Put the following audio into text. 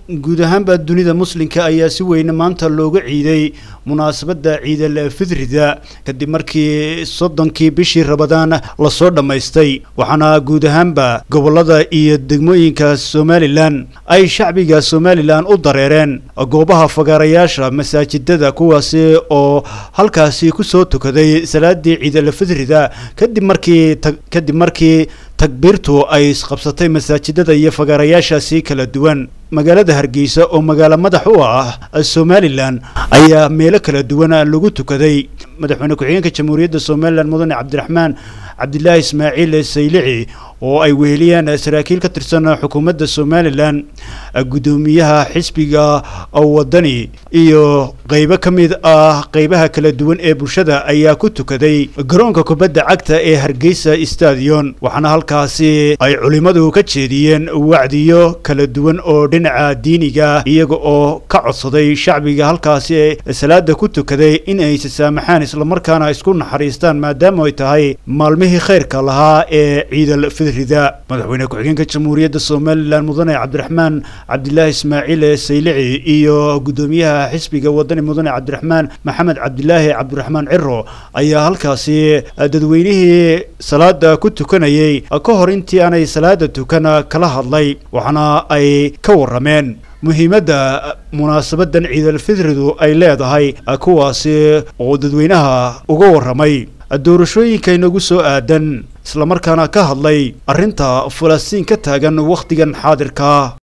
guud ahaanba dunida muslimka ayaa si weyn maanta looga ciiday munaasabada ciidal fidrida kadib markii 30kii bishii Ramadaan la soo dhameystay waxaana guud ahaanba gobolada iyo degmooyinka Somaliland ay shacbiga Somaliland u dareereen goobaha fagaarayaasha masaajidada kuwaasi oo halkaasi ku soo tukaday salaadii ciidal fidrida kadib markii takbiirtu ay isqabsatay masaajidada iyo fagaarayaashaasi kala duwan magaalada Hargeysa oo magaalo madax u ah Somaliland ayaa meelo kala duwan lagu tukaday madaxweyne ku-xigeenka Jamhuuriyadda Somaliland Mudane Cabdiraxmaan Cabdilaahi Ismaaciil Saylici oo ay weheliyaan saraakiil ka tirsan xukuumadda Somaliland gudoomiyaha xisbiga wadani iyo qaybo kamid ah qaybaha kala duwan ee bulshada ayaa ku tukaday garoonka kubadda cagta ee Hargeysa Stadium waxaana halkaasi ay culimadu ka jeediyeen wacdiyo kala duwan oo dhinaca diiniga iyaga oo ka codsaday shacbiga halkaasi salaada ku tukaday in ay saamaxaan isla markaana isku naxariistaan maadaama ay tahay maalmihii khayrka lahaa ee ciidal fidrida madaxweyne ku-xigeenka Jamhuuriyadda Somaliland Mudane Cabdiraxmaan Cabdilaahi Ismaaciil Saylici iyo gudoomiyaha xisbiga wadani Mudane Cabdiraxmaan Maxamed Cabdilaahi Cabdiraxmaan Ciro ayaa halkaasi dadweynihii salaada ku tukanayay ka hor intii aanay salaada tukan kala hadlay waxaana ay ka warameen muhiimadda munaasabadan ciidal fidridu ay leedahay kuwaasi oo dadweynaha uga waramay doorashooyinka inagu soo aadan isla markaana ka hadlay arrinta Falastiin ka taagan waqtigan xaadirka